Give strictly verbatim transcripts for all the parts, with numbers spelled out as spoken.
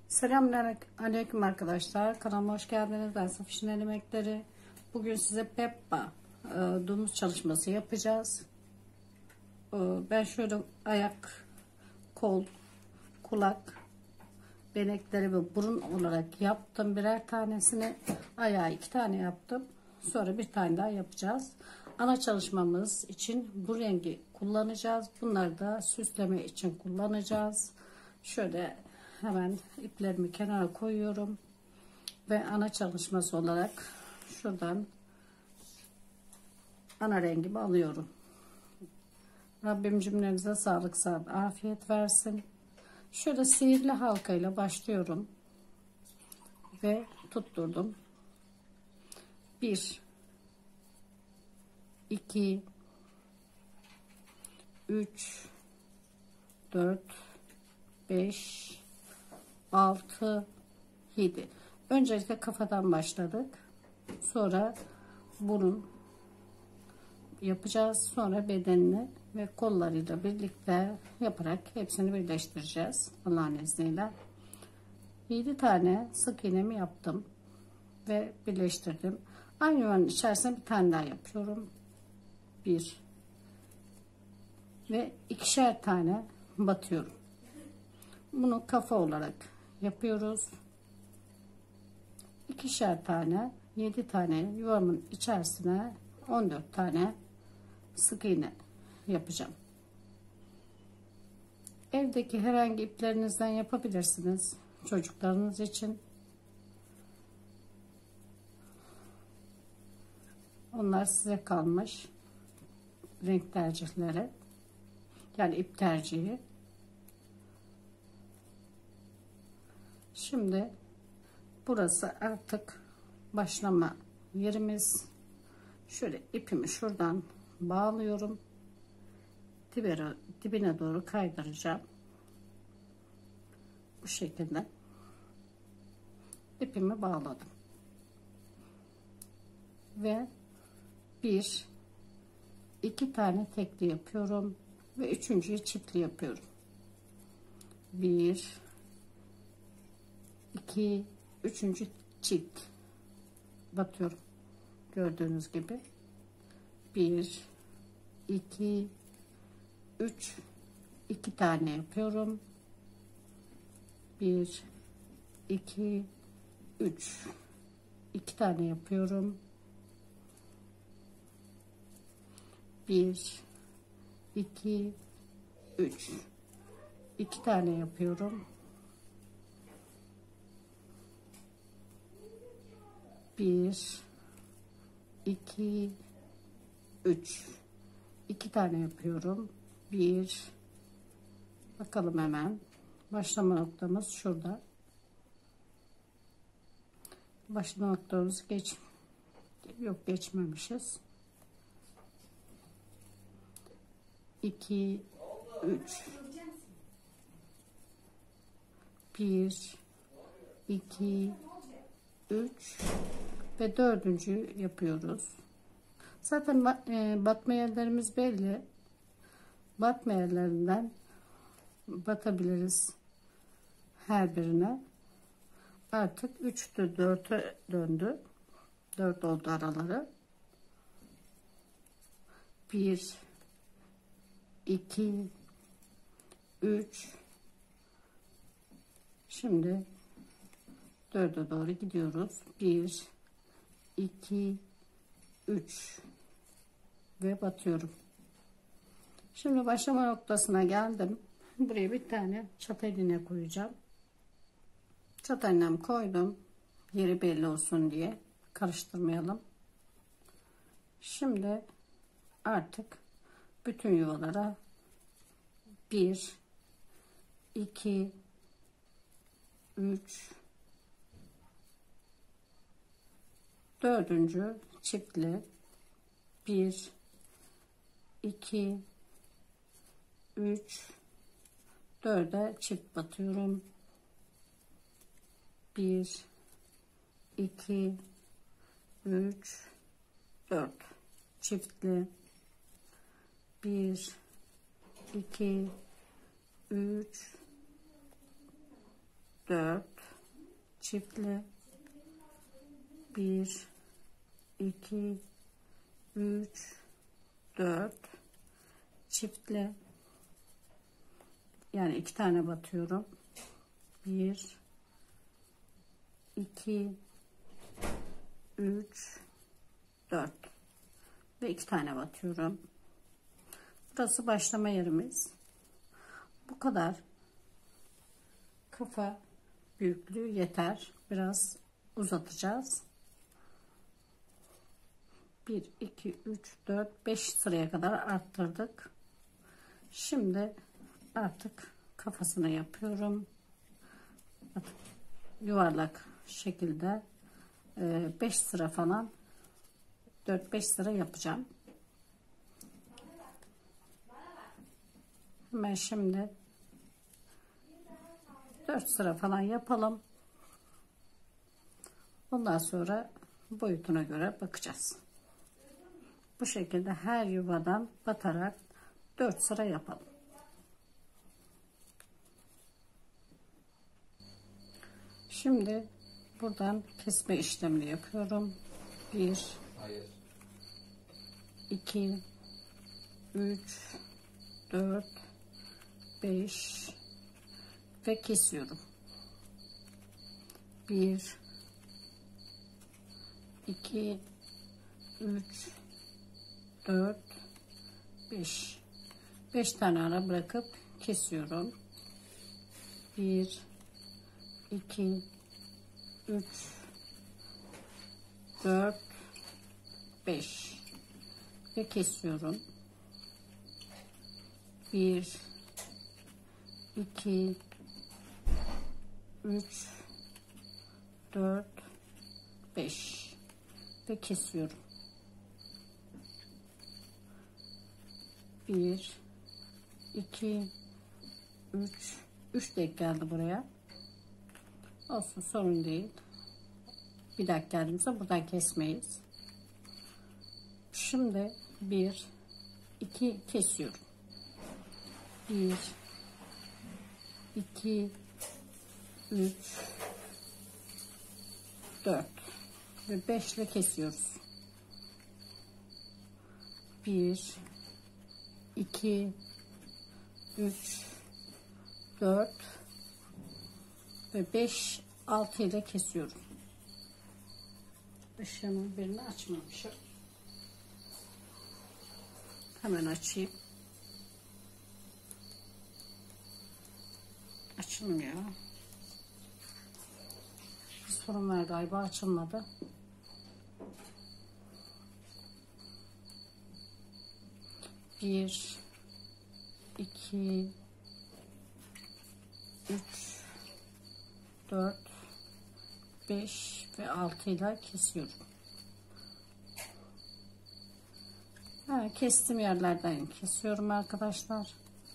Selamünaleyküm arkadaşlar. Kanalıma hoş geldiniz. Ben Safiş'in El Emekleri. Bugün size Peppa e, domuz çalışması yapacağız. E, ben şöyle ayak, kol, kulak, benekleri ve burun olarak yaptım. Birer tanesini, ayağı iki tane yaptım. Sonra bir tane daha yapacağız. Ana çalışmamız için bu rengi kullanacağız. Bunları da süsleme için kullanacağız. Şöyle hemen iplerimi kenara koyuyorum ve ana çalışması olarak şuradan ana rengimi alıyorum. Rabbim cümlenize sağlık, sağlık, afiyet versin. Şöyle sihirli halkayla başlıyorum ve tutturdum. bir iki üç dört beş altı yedi. Öncelikle kafadan başladık. Sonra burun yapacağız. Sonra bedenini ve kollarıyla birlikte yaparak hepsini birleştireceğiz Allah'ın izniyle. yedi tane sık iğnemi yaptım ve birleştirdim. Aynı yuvanın içerisine bir tane daha yapıyorum. bir ve ikişer tane batıyorum. Bunu kafa olarak yapıyoruz. ikişer tane, yedi tane yuvamın içerisine on dört tane sık iğne yapacağım. Evdeki herhangi iplerinizden yapabilirsiniz. Çocuklarınız için. Onlar size kalmış. Renk tercihleri. Yani ip tercihi. Şimdi burası artık başlama yerimiz. Şöyle ipimi şuradan bağlıyorum. Dibine, dibine doğru kaydıracağım. Bu şekilde ipimi bağladım. Ve bir iki tane tekli yapıyorum ve üçüncüyü çiftli yapıyorum. bir iki üçüncü çift batıyorum. Gördüğünüz gibi bir iki üç iki tane yapıyorum. bir iki üç iki tane yapıyorum. bir iki üç iki tane yapıyorum. bir iki üç iki tane yapıyorum. bir bakalım hemen başlama noktamız şurada. Başlama noktamız geç yok geçmemişiz. iki üç bir iki üç ve dördüncü yapıyoruz. Zaten batma yerlerimiz belli. Batma yerlerinden batabiliriz her birine. Artık üçtü dörde döndü. dört oldu araları. bir iki üç şimdi dörde doğru gidiyoruz. bir iki üç ve batıyorum. Şimdi başlama noktasına geldim. Buraya bir tane çatal iğne koyacağım. Çatal iğnemi koydum. Yeri belli olsun diye karıştırmayalım. Şimdi artık bütün yuvalara bir iki üç dördüncü çiftli bir iki üç dörde çift batıyorum. bir iki üç dört çiftli bir iki üç dört çiftli, bir iki üç dört çiftli, yani iki tane batıyorum, bir iki üç dört ve iki tane batıyorum. Burası başlama yerimiz. Bu kadar kafa büyüklüğü yeter. Biraz uzatacağız. bir iki üç dört beş sıraya kadar arttırdık. Şimdi artık kafasını yapıyorum. Yuvarlak şekilde beş sıra falan, dört beş sıra yapacağım. Hemen şimdi dört sıra falan yapalım. Ondan sonra boyutuna göre bakacağız. Bu şekilde her yuvadan batarak dört sıra yapalım. Şimdi buradan kesme işlemini yapıyorum. bir iki üç dört beş ve kesiyorum. bir iki üç dört beş beş tane ara bırakıp kesiyorum. bir iki üç dört beş ve kesiyorum. bir iki üç dört beş ve kesiyorum. bir iki üç üç denk geldi buraya. Olsun, sorun değil. Bir dakika geldiğimizde buradan kesmeyiz. Şimdi bir iki kesiyorum. bir iki üç dört ve beş ile kesiyoruz. bir iki üç dört ve beş altı ile kesiyorum. Işığımın birini açmamışım. Hemen açayım. Açılmıyor. Bir sorun var galiba, açılmadı. bir iki üç dört beş ve altı ile kesiyorum. Ha, kestim yerlerden kesiyorum arkadaşlar.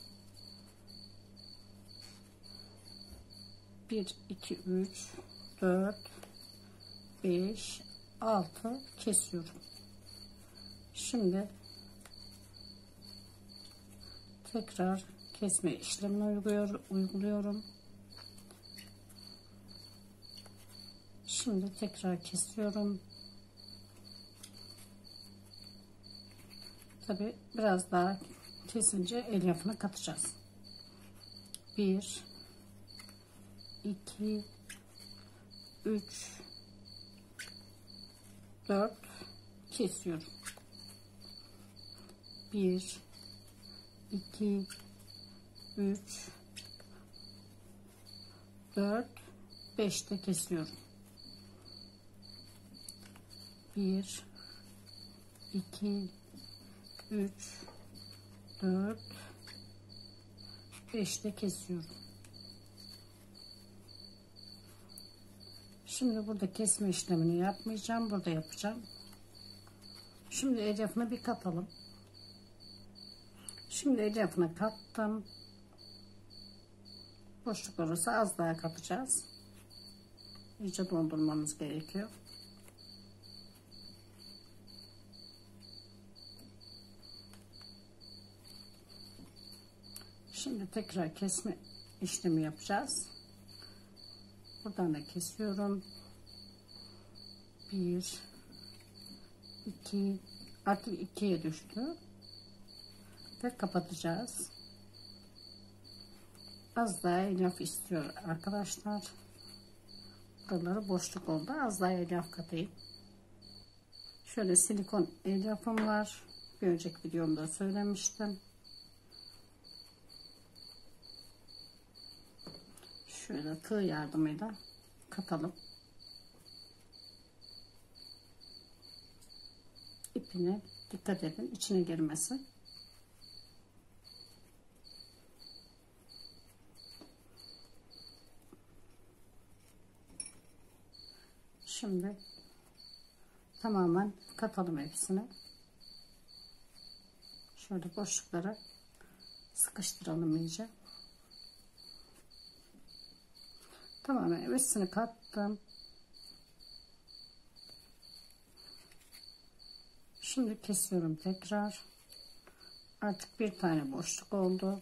bir iki üç dört beş altı kesiyorum. Şimdi tekrar kesme işlemini uyguluyor, uyguluyorum. Şimdi tekrar kesiyorum. Tabi biraz daha kesince elyafını katacağız. bir iki üç dört kesiyorum. bir iki üç dört beşte kesiyorum. bir iki üç dört beşte kesiyorum. Şimdi burada kesme işlemini yapmayacağım. Burada yapacağım. Şimdi elyafını bir katalım. Şimdi elyafını kattım. Boşluk orası, az daha katacağız. İyice dondurmamız gerekiyor. Şimdi tekrar kesme işlemi yapacağız. Buradan da kesiyorum. Bir, iki, artık ikiye düştü ve kapatacağız. Az daha elyaf istiyor arkadaşlar. Buraları boşluk oldu. Az daha elyaf katayım. Şöyle silikon elyafım var. Bir önceki videomda söylemiştim. Şöyle tığ yardımıyla katalım. İpine dikkat edin, içine girmesin. Şimdi tamamen katalım hepsini. Şöyle boşluklara sıkıştıralım iyice. Tamamen hepsini kattım. Şimdi kesiyorum tekrar. Artık bir tane boşluk oldu.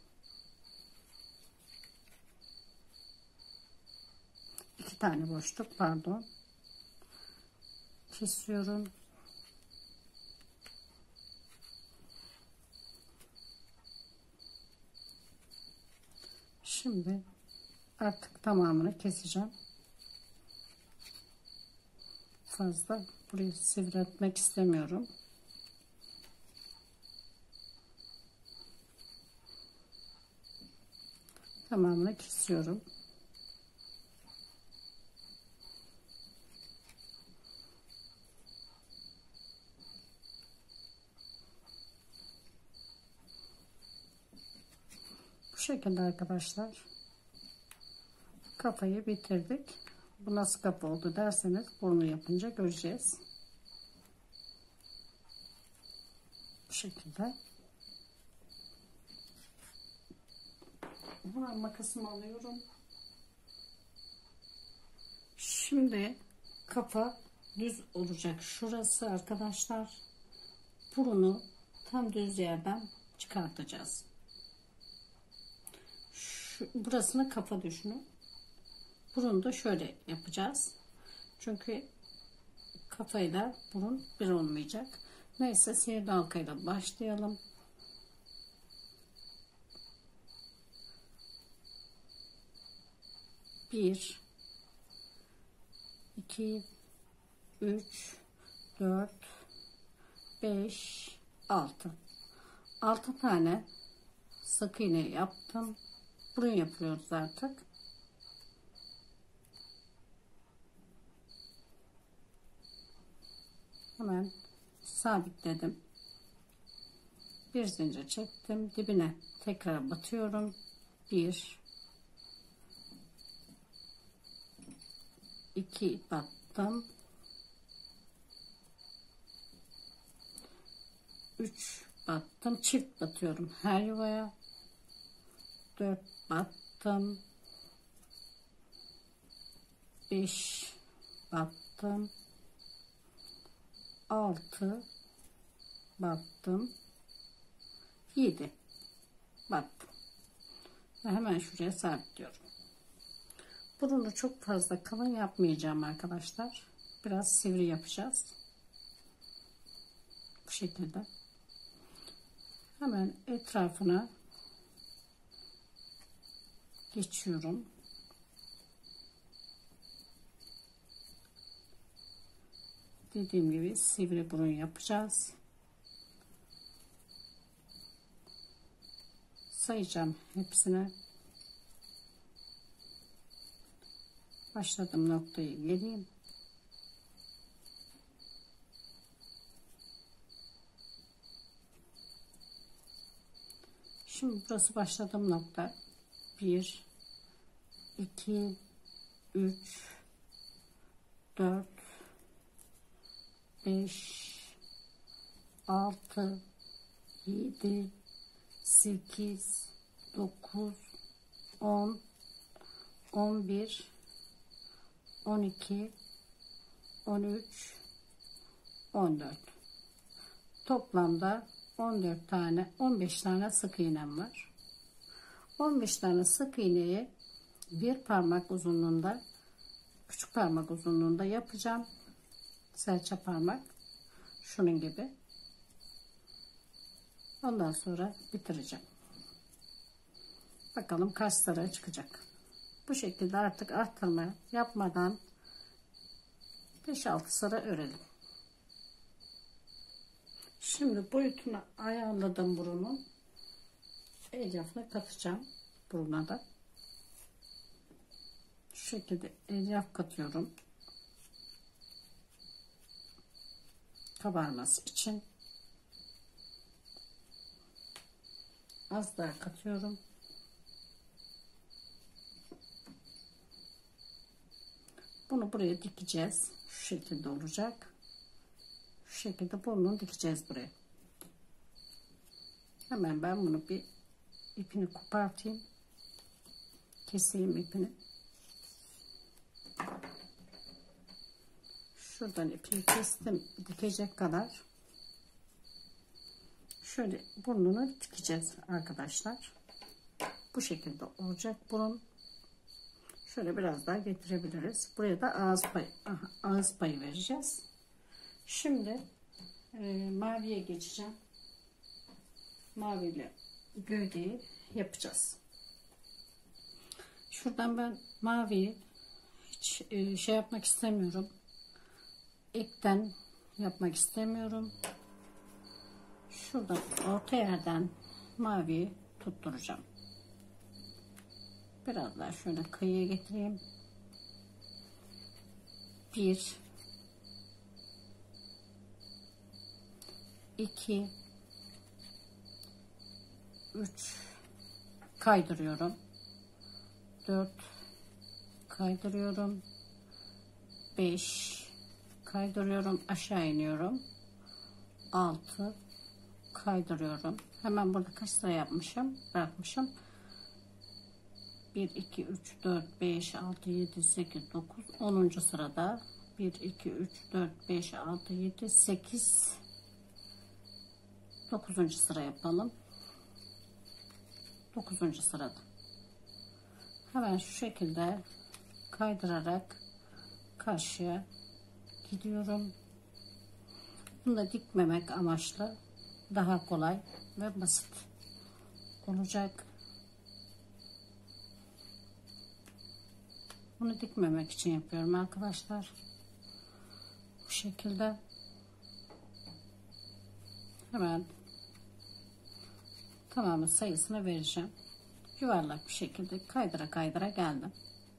İki tane boşluk, pardon. Kesiyorum. Şimdi artık tamamını keseceğim. Fazla burayı sivriltmek istemiyorum. Tamamını kesiyorum. Bu şekilde arkadaşlar. Kafayı bitirdik. Bu nasıl kafa oldu derseniz burnu yapınca göreceğiz. Bu şekilde. Hemen makasımı alıyorum. Şimdi kafa düz olacak. Şurası arkadaşlar. Burunu tam düz yerden çıkartacağız. Şu, burasını kafa düşünün. Burunu da şöyle yapacağız. Çünkü kafayla burun bir olmayacak. Neyse, sihirli halkayla başlayalım. Bir, iki, üç, dört, beş, altı. Altı tane sık iğne yaptım. Burun yapıyoruz artık. Hemen sabitledim. Bir zincir çektim. Dibine tekrar batıyorum. Bir, iki battım. Üç battım. Çift batıyorum her yuvaya. Dört battım. Beş battım. Altı battım. Yedi battım. Ve hemen şuraya sabitliyorum. Burunu çok fazla kalın yapmayacağım arkadaşlar. Biraz sivri yapacağız. Bu şekilde. Hemen etrafına geçiyorum. Dediğim gibi sivri burun yapacağız. Sayacağım hepsine. Başladığım noktayı geleyim. Şimdi burası başladığım nokta. bir, iki, üç, dört, beş, altı, yedi, sekiz, dokuz, on, on bir, on iki, on üç, on dört. Toplamda on dört tane, on beş tane sık iğnem var. on beş tane sık iğneyi bir parmak uzunluğunda küçük parmak uzunluğunda yapacağım. Serçe parmak. Şunun gibi. Ondan sonra bitireceğim. Bakalım kaç sıra çıkacak. Bu şekilde artık arttırma yapmadan beş altı sıra örelim. Şimdi boyutunu ayarladım burunun. Elyafını katacağım buruna da. Şu şekilde elyaf katıyorum. Kabarması için. Az daha katıyorum. Bunu buraya dikeceğiz. Şu şekilde olacak. Şu şekilde burnunu dikeceğiz buraya. Hemen ben bunu bir ipini kopartayım. Keseyim ipini. Şuradan ipini kestim. Dikecek kadar. Şöyle burnunu dikeceğiz arkadaşlar. Bu şekilde olacak burun. Şöyle biraz daha getirebiliriz. Buraya da ağız payı, ağız payı vereceğiz. Şimdi e, maviye geçeceğim. Maviyle gövdeyi yapacağız. Şuradan ben maviyi hiç e, şey yapmak istemiyorum. İlkten yapmak istemiyorum. Şuradan orta yerden maviyi tutturacağım. Biraz daha şöyle kıyıya getireyim. Bir, iki, üç kaydırıyorum. Dört kaydırıyorum. Beş kaydırıyorum. Aşağı iniyorum. Altı kaydırıyorum. Hemen burada kaç sıra yapmışım? Bırakmışım. bir, iki, üç, dört, beş, altı, yedi, sekiz, dokuz, onuncu sırada bir, iki, üç, dört, beş, altı, yedi, sekiz, dokuzuncu sıra yapalım. dokuzuncu sırada. Hemen şu şekilde kaydırarak karşıya gidiyorum. Bunu da dikmemek amaçlı daha kolay ve basit olacak. Bunu dikmemek için yapıyorum arkadaşlar. Bu şekilde. Hemen tamamı sayısını vereceğim. Yuvarlak bir şekilde kaydıra kaydıra geldim.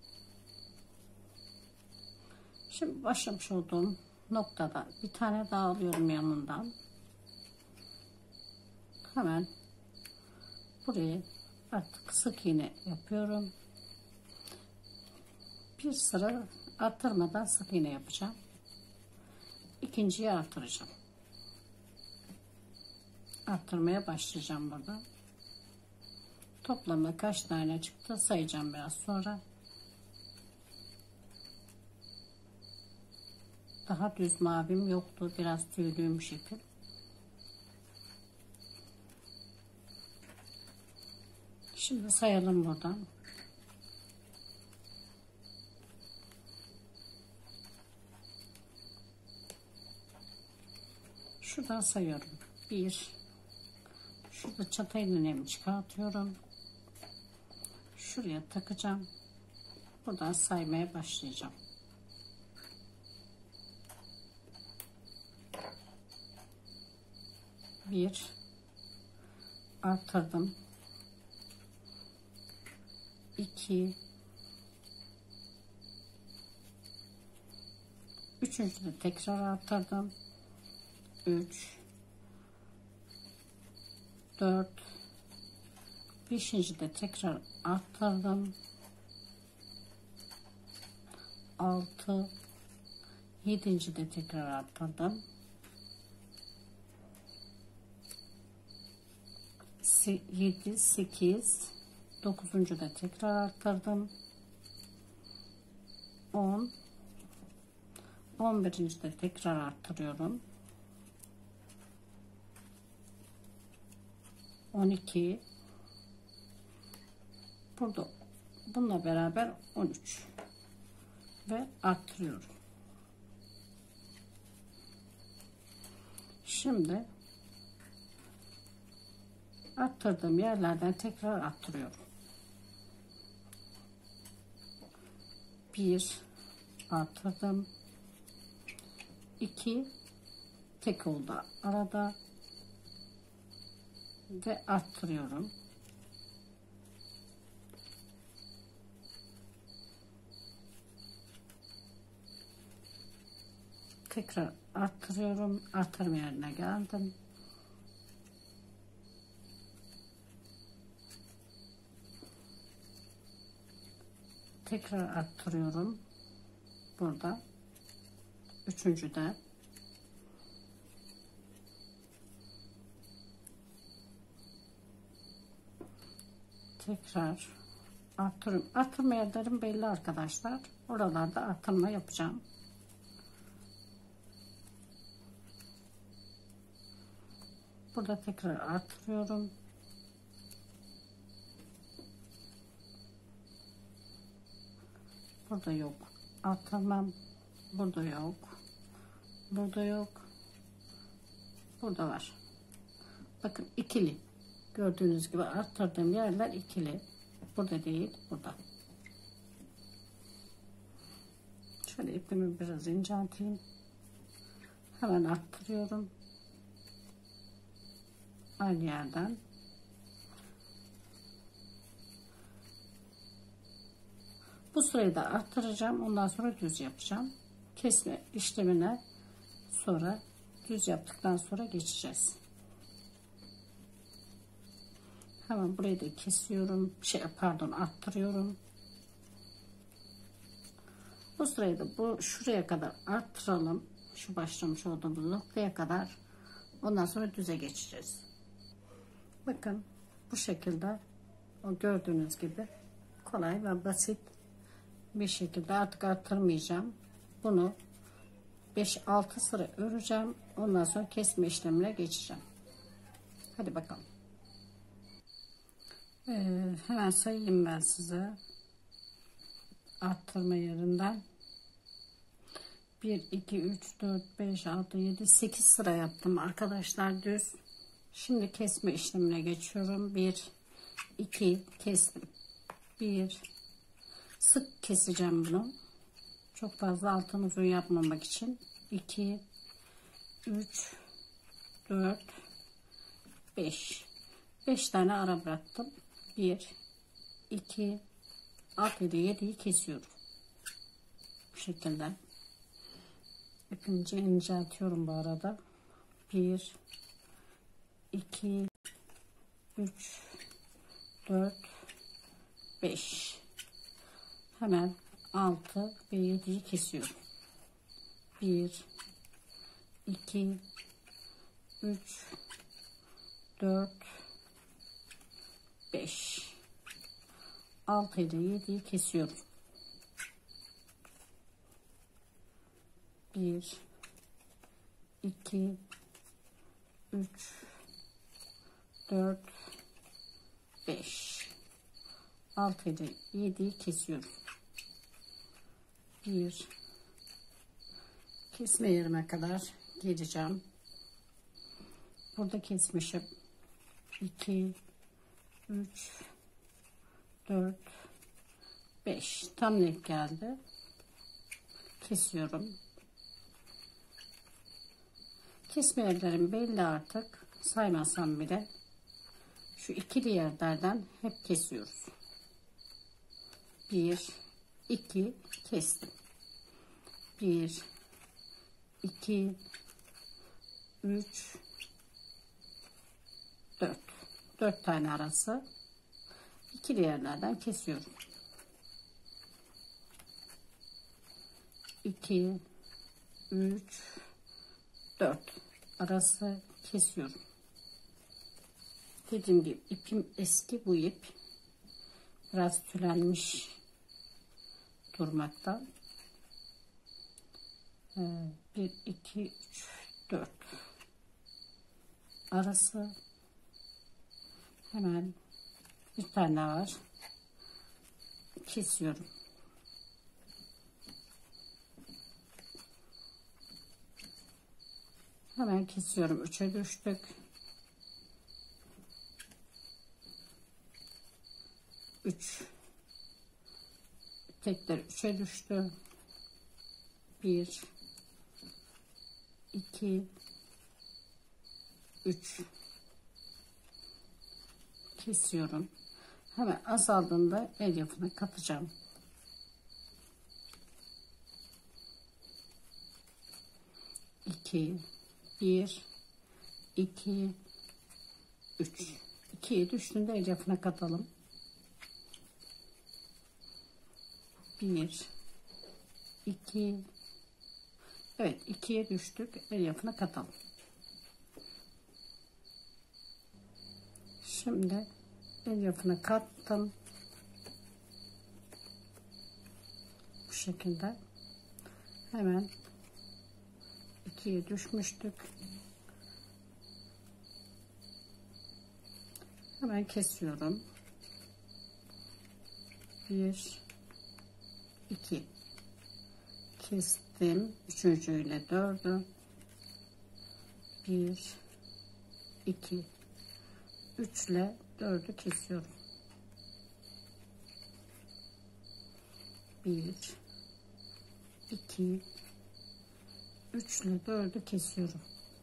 Şimdi başlamış olduğum noktada bir tane daha alıyorum yanından. Hemen buraya artık sık iğne yapıyorum. Bir sıra arttırmadan sık iğne yapacağım. İkinciyi artıracağım. Arttırmaya başlayacağım burada. Toplamda kaç tane çıktı sayacağım biraz sonra. Daha düz mavim yoktu. Biraz tüylüymüş ipim. Şimdi sayalım buradan. Şuradan sayıyorum. Bir. Şurada çatı iğnemi çıkartıyorum. Şuraya takacağım. Buradan saymaya başlayacağım. Bir. Arttırdım. İki. Üçüncü de tekrar arttırdım. Üç. Dört. Beşinci de tekrar arttırdım. Altı. Yedinci de tekrar arttırdım. Yedi, sekiz, dokuzuncu da tekrar arttırdım. On. On birinci de tekrar arttırıyorum. On iki. Burada bununla beraber on üç. ve arttırıyorum. Şimdi arttırdığım yerlerden tekrar arttırıyorum. Bir arttırdım. iki tek oldu arada ve arttırıyorum. Tekrar arttırıyorum. Arttırma yerine geldim. Tekrar arttırıyorum. Burada. Üçüncüde. Tekrar arttırıyorum. Arttırma yerlerim belli arkadaşlar. Oralarda arttırma yapacağım. Burada tekrar arttırıyorum. Burada yok. Arttırmam. Burada yok. Burada yok. Burada var. Bakın ikili. Gördüğünüz gibi arttırdığım yerler ikili. Burada değil, burada. Şöyle ipimi biraz incelteyim. Hemen arttırıyorum. Aynı yerden. Bu sırayı da arttıracağım. Ondan sonra düz yapacağım. Kesme işlemine sonra düz yaptıktan sonra geçeceğiz. Hemen burayı da kesiyorum. Şey pardon arttırıyorum. Bu sırayı da bu şuraya kadar arttıralım. Şu başlamış olduğumuz noktaya kadar. Ondan sonra düze geçeceğiz. Bakın bu şekilde o gördüğünüz gibi kolay ve basit bir şekilde artık arttırmayacağım. Bunu beş altı sıra öreceğim. Ondan sonra kesme işlemine geçeceğim. Hadi bakalım. Ee, hemen sayayım ben size. Arttırma yerinden. bir, iki, üç, dört, beş, altı, yedi, sekiz sıra yaptım arkadaşlar düz. Şimdi kesme işlemine geçiyorum. bir, iki kestim. bir, sık keseceğim bunu. Çok fazla altın uzun yapmamak için. iki, üç, dört, beş. beş tane ara bıraktım. bir, iki, altı, yedi, yediyi kesiyorum. Bu şekilde. İpince inceltiyorum bu arada. bir, iki, üç, dört, beş. Hemen altı ve yediyi kesiyorum. bir, iki, üç, dört, beş. altı ile yediyi kesiyorum. bir, iki, üç, dört, beş. altı ile yediyi kesiyorum. bir, kesme yerime kadar geleceğim. Burada kesmişim. iki, üç, dört, beş. Tam denk geldi. Kesiyorum. Kesme yerlerim belli artık. Saymasam bile. Şu ikili yerlerden hep kesiyoruz. bir, iki kestim. bir, iki, üç, dört. dört tane arası. İkili yerlerden kesiyorum. iki, üç, dört arası kesiyorum. Dediğim gibi ipim eski, bu ip biraz tülenmiş durmakta. bir, iki, üç, dört arası. Hemen bir tane var. Kesiyorum. Hemen kesiyorum. üçe düştük. üç. Tekrar üçe düştü. bir, iki, üç. Kesiyorum. Hemen azaldığında elyafını katacağım. iki, bir, iki, üç. ikiye düştüğünde elyafına katalım. bir, iki, evet, ikiye düştük, elyafına katalım. Şimdi elyafına kattım. Bu şekilde. Hemen ikiye düşmüştük. Hemen kesiyorum. bir, iki. Kestim. Üçüncüyle dördü. bir, iki, üç ile dördü kesiyorum. bir, iki, üç ile dördü kesiyorum.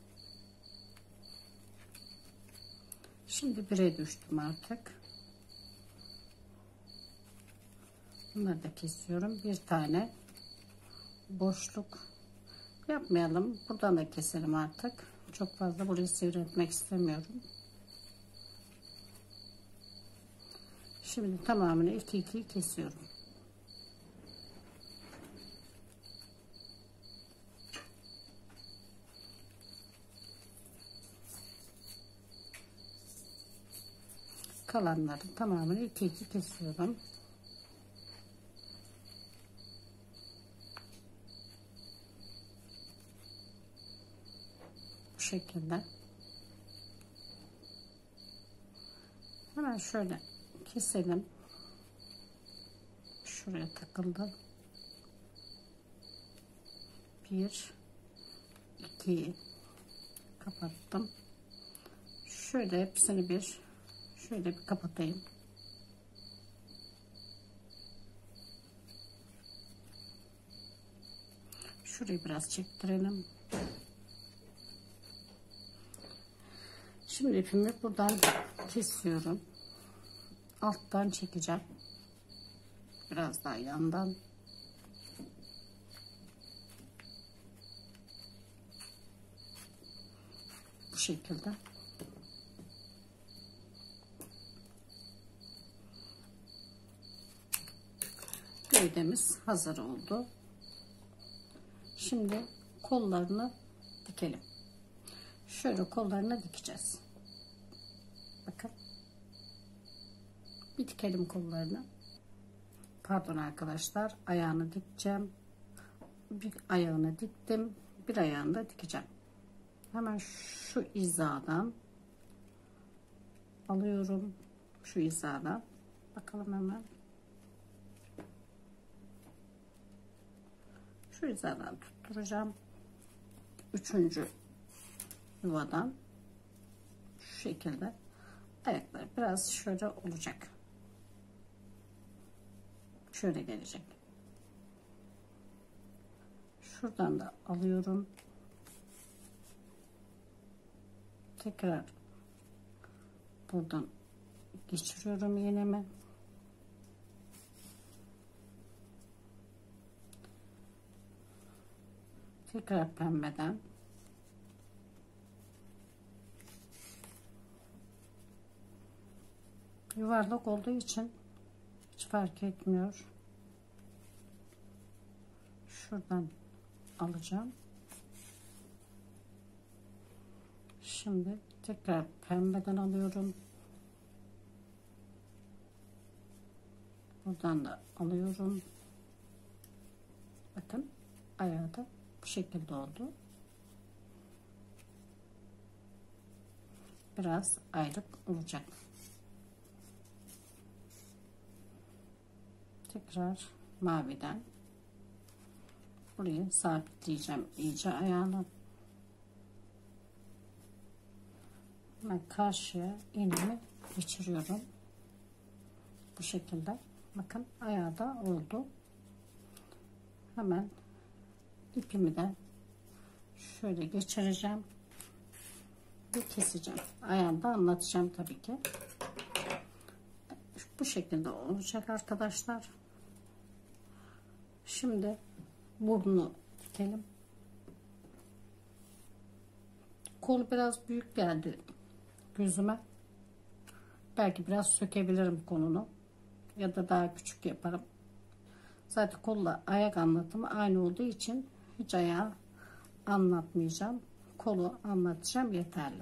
Şimdi bire düştüm artık. Bunları da kesiyorum. Bir tane boşluk yapmayalım. Buradan da keselim artık. Çok fazla burayı sivriltmek istemiyorum. Şimdi tamamını iki iki kesiyorum. Kalanların tamamını iki iki kesiyorum. Bu şekilde. Hemen şöyle keselim. Şuraya takıldı. bir, iki, kapattım. Şöyle hepsini bir şöyle bir kapatayım. Şurayı biraz çektirelim. Şimdi ipimi buradan kesiyorum. Alttan çekeceğim. Biraz daha yandan. Bu şekilde. Gövdemiz hazır oldu. Şimdi kollarını dikelim. Şöyle kollarını dikeceğiz. Bakın. Bir dikelim kollarını. Pardon arkadaşlar. Ayağını dikeceğim. Bir ayağını diktim. Bir ayağını da dikeceğim. Hemen şu hizadan alıyorum. Şu hizadan. Bakalım hemen. Şu hizadan tutturacağım. Üçüncü yuvadan şu şekilde ayaklar biraz şöyle olacak. Şöyle gelecek. Şuradan da alıyorum. Tekrar buradan geçiriyorum iğnemi. Tekrar pembeden yuvarlak olduğu için hiç fark etmiyor. Şuradan alacağım. Şimdi tekrar pembeden alıyorum. Buradan da alıyorum. Bakın ayağı da bu şekilde oldu. Biraz ayrık olacak. Tekrar maviden burayı sabitleyeceğim iyice ayağını. Hemen karşıya iğnemi geçiriyorum. Bu şekilde. Bakın ayağı da oldu. Hemen ipimi de şöyle geçireceğim ve keseceğim. Ayağını da anlatacağım tabii ki. Bu şekilde olacak arkadaşlar. Şimdi burnunu dikelim. Kol biraz büyük geldi gözüme. Belki biraz sökebilirim kolunu. Ya da daha küçük yaparım. Zaten kolla ayak anlatımı aynı olduğu için hiç ayağı anlatmayacağım. Kolu anlatacağım yeterli.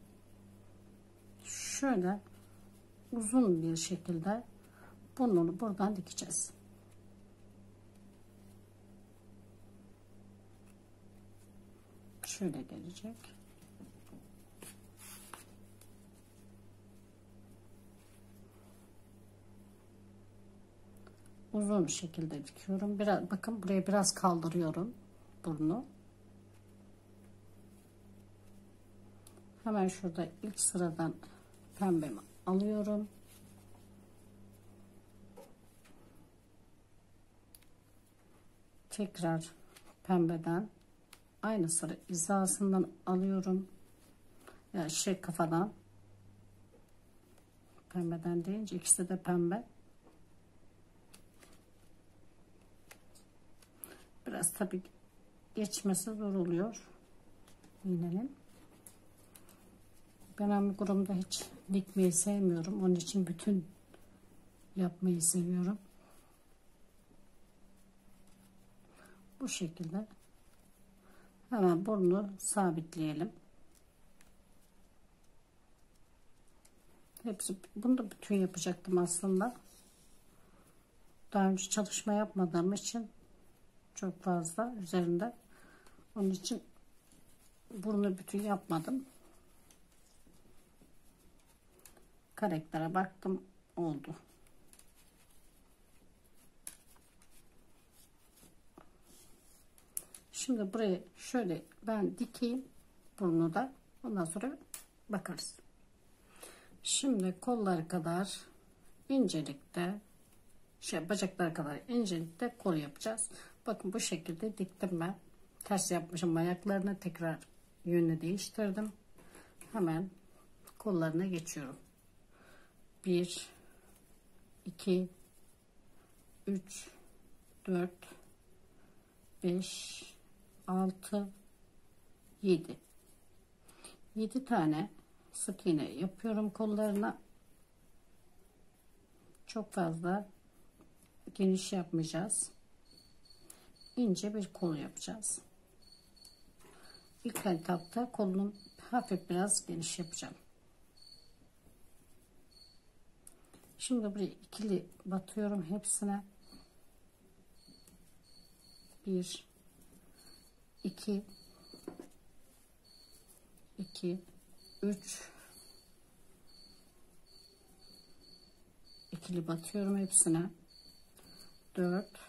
Şöyle uzun bir şekilde burnunu buradan dikeceğiz. Şöyle gelecek. Uzun bir şekilde dikiyorum. Biraz bakın, buraya biraz kaldırıyorum burnu. Hemen şurada ilk sıradan pembemi alıyorum. Tekrar pembeden aynı sıra hizasından alıyorum. Ya yani şey kafadan. Pembeden deyince ikisi de pembe. Biraz tabii geçmesi zor oluyor iğnenin. Ben amigurumda hiç dikmeyi sevmiyorum. Onun için bütün yapmayı seviyorum. Bu şekilde hemen burnunu sabitleyelim. Hepsi, bunu da bütün yapacaktım aslında. Daha önce çalışma yapmadığım için çok fazla üzerinde. Onun için burnu bütün yapmadım. Karaktere baktım, oldu. Şimdi burayı şöyle ben dikeyim burnu da, ondan sonra bakarız. Şimdi kollar kadar incelikte, şey bacaklar kadar incelikte kol yapacağız. Bakın bu şekilde diktim ben. Ters yapmışım ayaklarını, tekrar yönünü değiştirdim. Hemen kollarına geçiyorum. bir iki üç dört beş altı yedi yedi tane sık iğne yapıyorum kollarına. Çok fazla geniş yapmayacağız. İnce bir kol yapacağız. İlk etapta kolunu hafif biraz geniş yapacağım. Şimdi buraya ikili batıyorum hepsine. bir iki iki üç ikili batıyorum hepsine. dört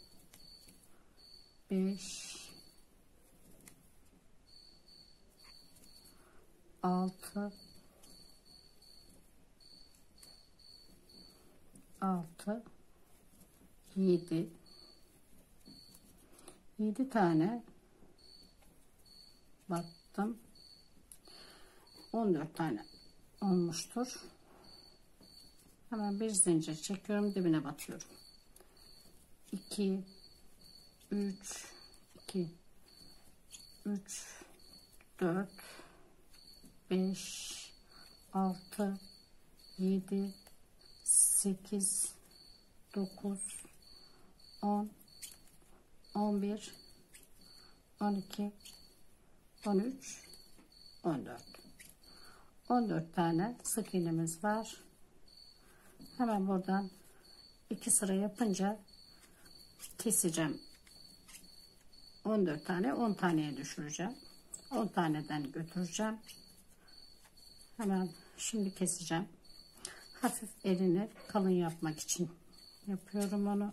beş altı altı yedi yedi tane battım. on dört tane olmuştur. Hemen bir zincir çekiyorum, dibine batıyorum. iki üç iki üç dört beş altı yedi sekiz dokuz on on bir on iki on üç on dört on dört tane sık iğnemiz var. Hemen buradan iki sıra yapınca keseceğim. on dört tane on taneye düşüreceğim. on taneden götüreceğim. Hemen şimdi keseceğim. Hafif elini kalın yapmak için yapıyorum onu.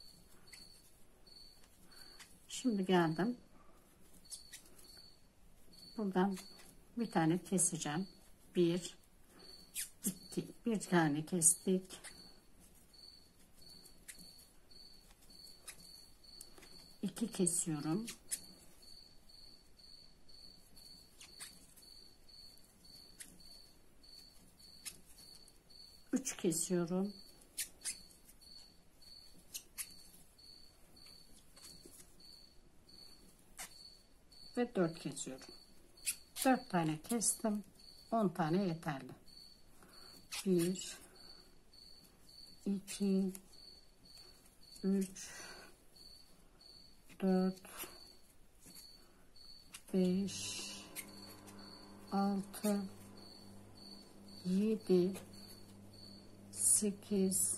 Şimdi geldim. Buradan bir tane keseceğim. Bir, iki, bir tane kestik. İki kesiyorum. Üç kesiyorum. Ve dört kesiyorum. Dört tane kestim. On tane yeterli. Bir, iki, üç, dört, beş, altı, yedi, sekiz,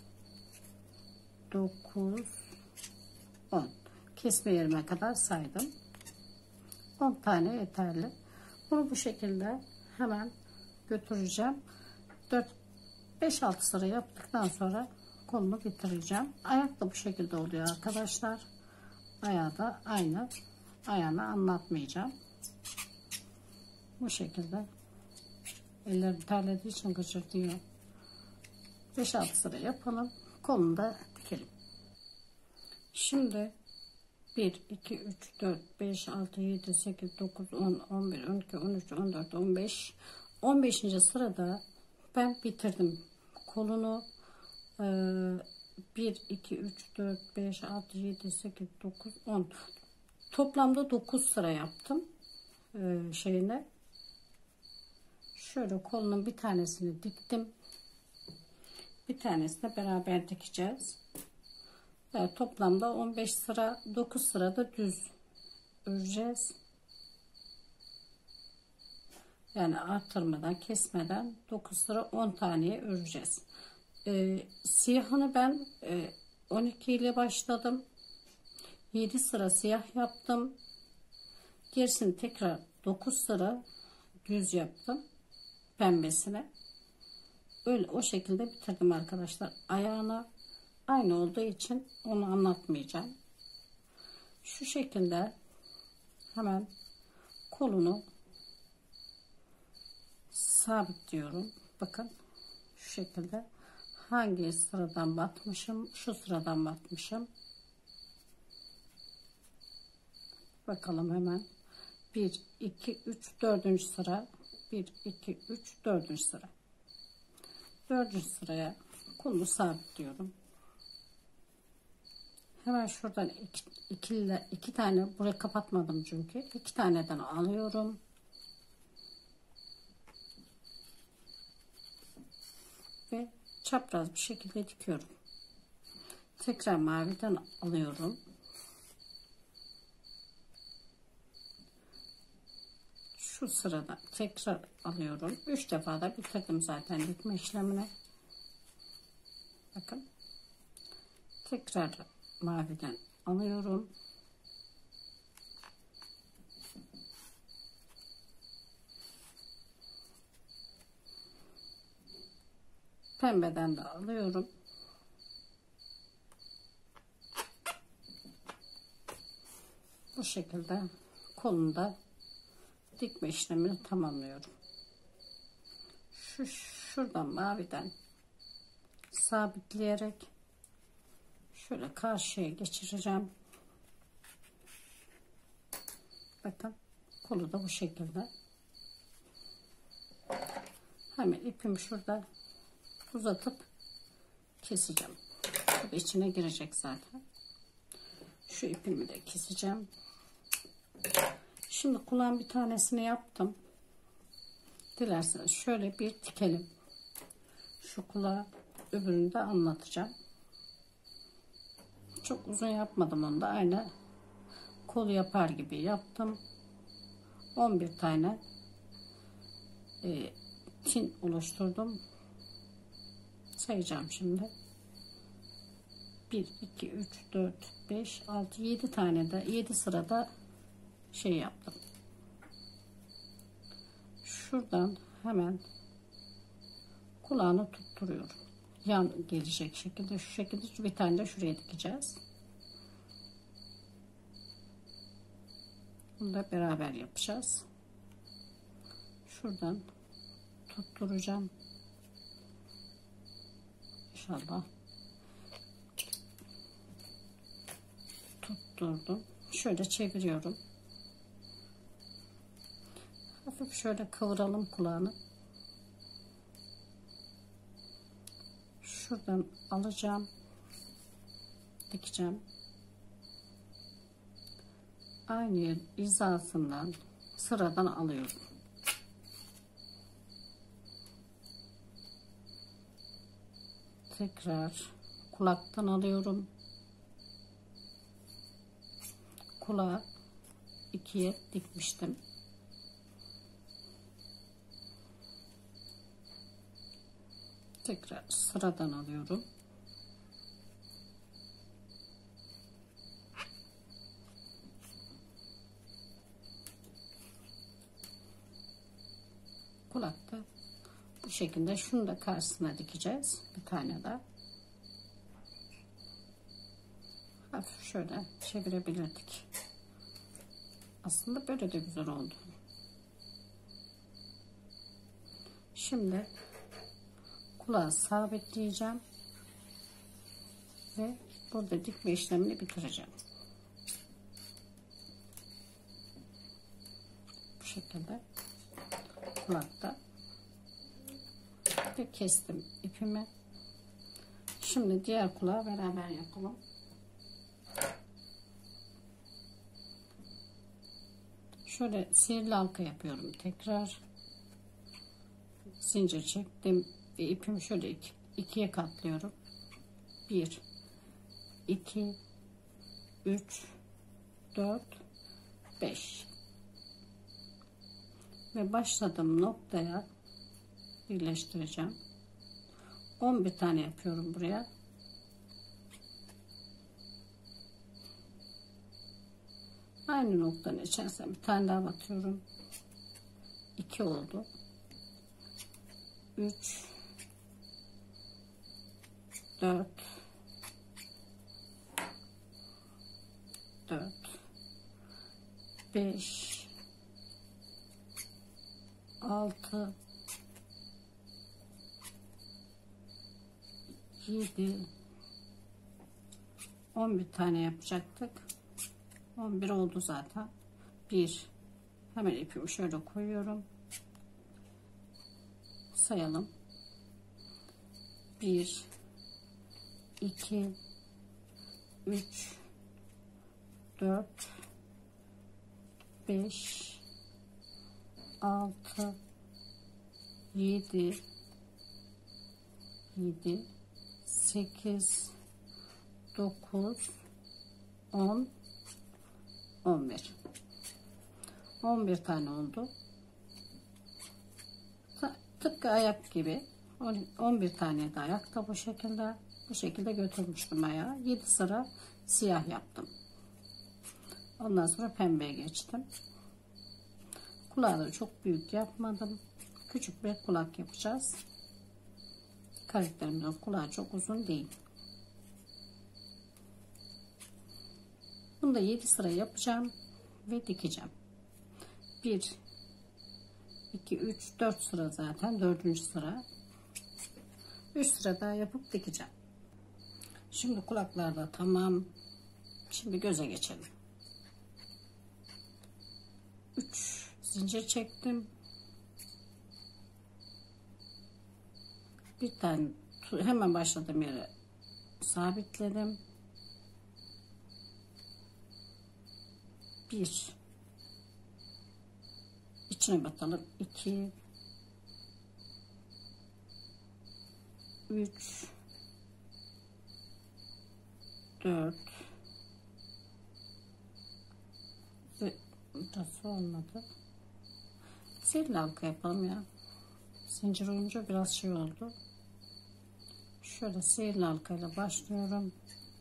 dokuz, on. Kesme yerime kadar saydım. on tane yeterli. Bunu bu şekilde hemen götüreceğim. dört beş altı sıra yaptıktan sonra kolunu bitireceğim. Ayak da bu şekilde oluyor arkadaşlar. Ayağı da aynı. Ayağını anlatmayacağım. Bu şekilde. Ellerim terlediği için gıcırdıyor. beş altı sıra yapalım. Kolunu da dikelim. Şimdi bir, iki, üç, dört, beş, altı, yedi, sekiz, dokuz, on, on bir, on iki, on üç, on dört, on beş. on beşinci sırada ben bitirdim. Kolunu bir, iki, üç, dört, beş, altı, yedi, sekiz, dokuz, on. Toplamda dokuz sıra yaptım. Ee, şeyine. Şöyle kolunun bir tanesini diktim. Bir tanesini beraber dikeceğiz. Evet, toplamda on beş sıra, dokuz sırada düz öreceğiz. Yani arttırmadan, kesmeden dokuz sıra on taneye öreceğiz. Ee, siyahını ben e, on iki ile başladım. yedi sıra siyah yaptım. Gerisini tekrar dokuz sıra düz yaptım. Pembesine. Öyle o şekilde bitirdim arkadaşlar. Ayağına aynı olduğu için onu anlatmayacağım. Şu şekilde hemen kolunu sabitliyorum. Bakın şu şekilde hangi sıradan batmışım? Şu sıradan batmışım. Bakalım hemen. bir, iki, üç, dördüncü sıra. bir, iki, üç, dördüncü sıra. dördüncü sıraya kolunu sabitliyorum. Hemen şuradan iki, iki, iki tane burayı kapatmadım çünkü. iki taneden alıyorum. Ve çapraz bir şekilde dikiyorum. Tekrar maviden alıyorum. Şu sırada tekrar alıyorum. üç defa da bitirdim zaten dikme işlemini. Bakın. Tekrar maviden alıyorum. Pembeden de alıyorum. Bu şekilde kolunda dikme işlemini tamamlıyorum. Şu şuradan maviden sabitleyerek şöyle karşıya geçireceğim. Bakın kolu da bu şekilde. Hemen ipimi şurada uzatıp keseceğim. Bu da içine girecek zaten. Şu ipimi de keseceğim. Şimdi kulağın bir tanesini yaptım. Dilerseniz şöyle bir dikelim. Şu kulağı, öbürünü de anlatacağım. Çok uzun yapmadım onu da. Aynı kol yapar gibi yaptım. on bir tane e, tin oluşturdum. Sayacağım şimdi. bir, iki, üç, dört, beş, altı, yedi tane de yedi sırada şey yaptım. Şuradan hemen kulağını tutturuyorum. Yan gelecek şekilde, şu şekilde bir tane de şuraya dikeceğiz. Bunu da beraber yapacağız. Şuradan tutturacağım. İnşallah tutturdum. Şöyle çeviriyorum. Hafif şöyle kıvıralım kulağını. Şuradan alacağım. Dikeceğim. Aynı yer hizasından sıradan alıyorum. Tekrar kulaktan alıyorum. Kulağı ikiye dikmiştim. Tekrar sıradan alıyorum. Kulakta bu şekilde, şunu da karşısına dikeceğiz. Bir tane daha. Hafif şöyle çevirebilirdik. Aslında böyle de güzel oldu. Şimdi kulağı sabitleyeceğim ve burada dikme işlemini bitireceğim. Bu şekilde kulakta ve kestim ipimi. Şimdi diğer kulağı beraber yapalım. Şöyle sihirli halka yapıyorum tekrar. Zincir çektim ve ipimi şöyle iki, ikiye katlıyorum. bir, iki, üç, dört, beş ve başladığım noktaya birleştireceğim. on bir tane yapıyorum buraya. Aynı noktanın içerisine bir tane daha batıyorum. iki oldu. üç, dört, dört, beş, altı, yedi, on bir tane yapacaktık. on bir oldu zaten. bir, hemen ipimi şöyle koyuyorum. Sayalım. bir, iki, üç, dört, beş, altı, yedi, yedi, sekiz, dokuz, on, on bir. on bir tane oldu. Tıpkı ayak gibi. on bir tane de ayak da bu şekilde. Bu şekilde götürmüştüm ayağı. yedi sıra siyah yaptım. Ondan sonra pembeye geçtim. Kulağı da çok büyük yapmadım. Küçük bir kulak yapacağız. Karakterimizin kulağı çok uzun değil. Bunu da yedi sıra yapacağım ve dikeceğim. bir, iki, üç, dört sıra zaten. dördüncü sıra. üç sıra daha yapıp dikeceğim. Şimdi kulaklar da tamam. Şimdi göze geçelim. üç zincir çektim. Bir tane hemen başladığım yere sabitledim. bir, içine batalım. iki, üç, dört ve burası olmadı. Sihirli halka yapalım ya. Zincir olunca biraz şey oldu. Şöyle sihirli halkayla başlıyorum.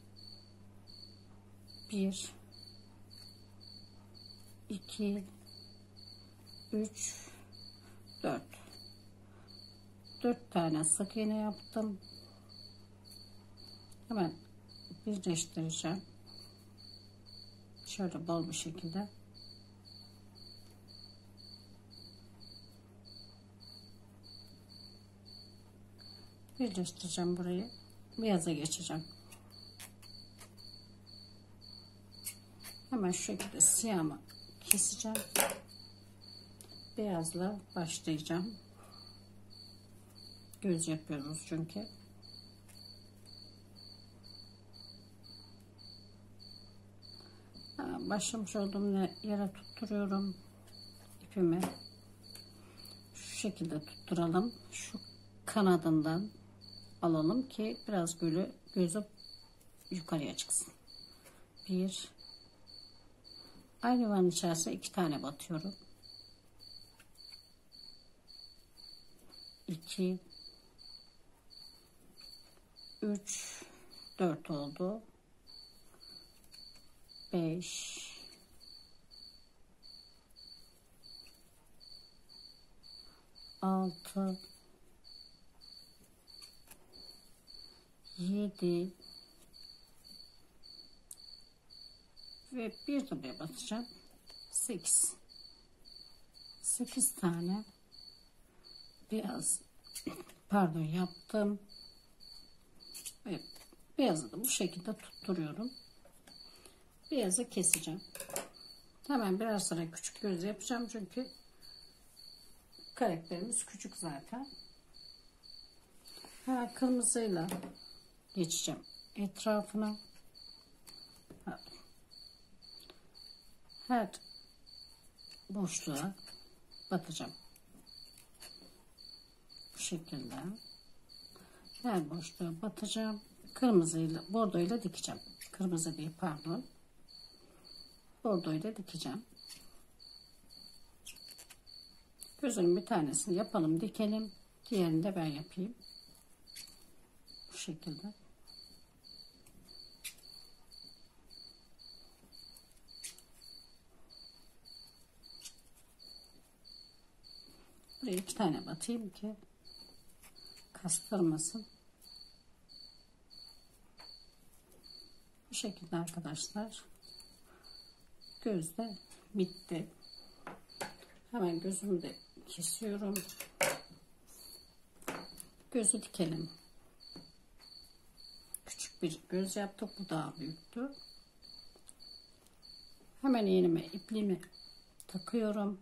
bir, iki, üç, dört. dört tane sık iğne yaptım. Hemen birleştireceğim. Şöyle bol bir şekilde. birleştireceğim burayı. Beyaza geçeceğim. Hemen şu şekilde siyahımı keseceğim. Beyazla başlayacağım. Göz yapıyoruz çünkü. Başlamış olduğum yere tutturuyorum ipimi. Şu şekilde tutturalım. Şu kanadından alalım ki biraz böyle gözü yukarıya çıksın. Bir. Aynı yuvanın içerisine iki tane batıyorum. İki. Üç. Dört oldu. Beş. Altı. Yedi. Ve bir de buraya batacağım. Sekiz. Sekiz tane beyaz pardon yaptım. Ve beyazı da bu şekilde tutturuyorum. Beyazı keseceğim. Hemen biraz sonra küçük göz yapacağım çünkü karakterimiz küçük zaten. Hemen kırmızıyla geçeceğim etrafına. Her boşluğa batacağım. Bu şekilde. Her boşluğa batacağım. Kırmızıyla, bordoyla dikeceğim. Kırmızı değil, pardon. Bordoyla dikeceğim. Gözünün bir tanesini yapalım, dikelim. Diğerini de ben yapayım. Bu şekilde. Buraya iki tane batayım ki kastırmasın. Bu şekilde arkadaşlar. Göz de bitti. Hemen gözümü de kesiyorum. Gözü dikelim. Küçük bir göz yaptık. Bu daha büyüktü. Hemen iğneme ipliğimi takıyorum.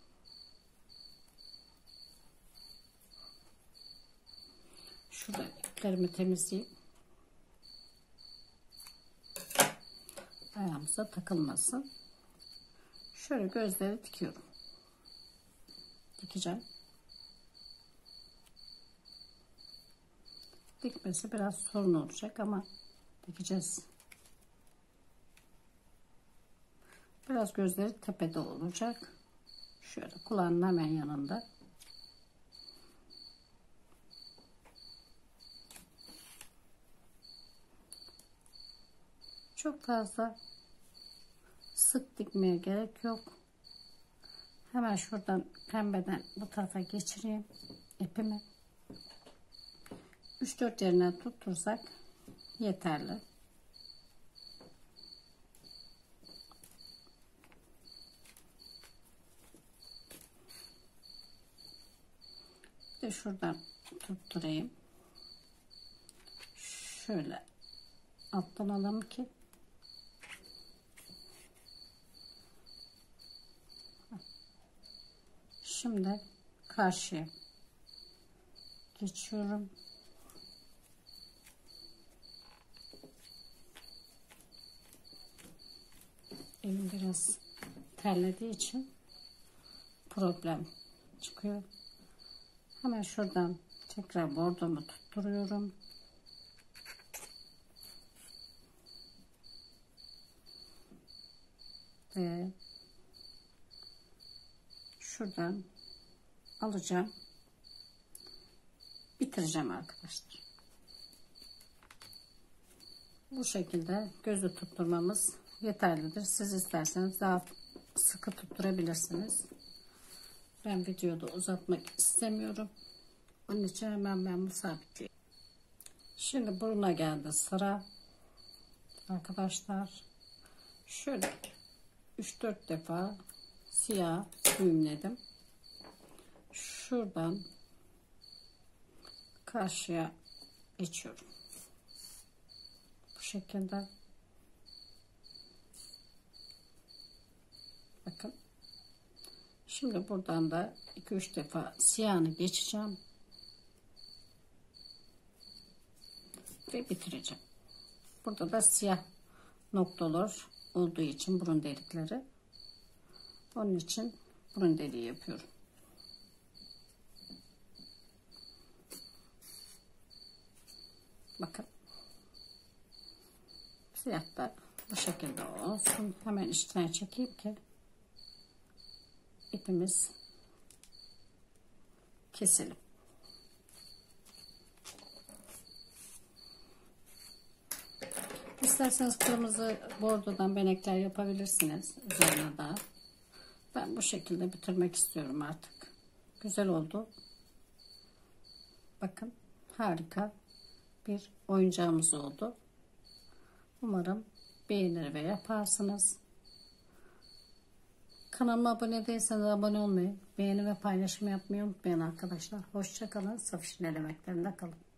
Şurada iplerimi temizleyeyim. Ayağımıza takılmasın. Şöyle gözleri dikiyorum. Dikeceğim. Dikmesi biraz sorun olacak ama dikeceğiz. Biraz gözleri tepede olacak. Şöyle kulağının hemen yanında. Çok fazla sık dikmeye gerek yok. Hemen şuradan pembeden bu tarafa geçireyim ipimi. üç dört yerinden tuttursak yeterli. Bir de şuradan tutturayım. Şöyle alttan alalım ki şimdi karşıya geçiyorum. Elim biraz terlediği için problem çıkıyor. Hemen şuradan tekrar bordomu tutturuyorum. Ve şuradan alacağım. Bitireceğim arkadaşlar. Bu şekilde gözü tutturmamız yeterlidir. Siz isterseniz daha sıkı tutturabilirsiniz. Ben videoda uzatmak istemiyorum. Onun için hemen ben bu sabitleyeyim. Şimdi buruna geldi sıra. Arkadaşlar şöyle üç dört defa siyah düğümledim. Şuradan karşıya geçiyorum. Bu şekilde. Bakın. Şimdi buradan da iki üç defa siyahını geçeceğim. Ve bitireceğim. Burada da siyah noktalar olduğu için burun delikleri. Onun için burun deliği yapıyorum. Bakın. Siyah da bu şekilde olsun. Hemen içten çekeyim ki ipimiz keselim. İsterseniz kırmızı bordodan benekler yapabilirsiniz üzerine daha. Ben bu şekilde bitirmek istiyorum artık. Güzel oldu. Bakın harika bir oyuncağımız oldu. Umarım beğenir ve yaparsınız. Kanalıma abone değilseniz abone olmayı, beğeni ve paylaşım yapmayı unutmayın arkadaşlar. Hoşça kalın. Safiş'in elemeklerinde kalın.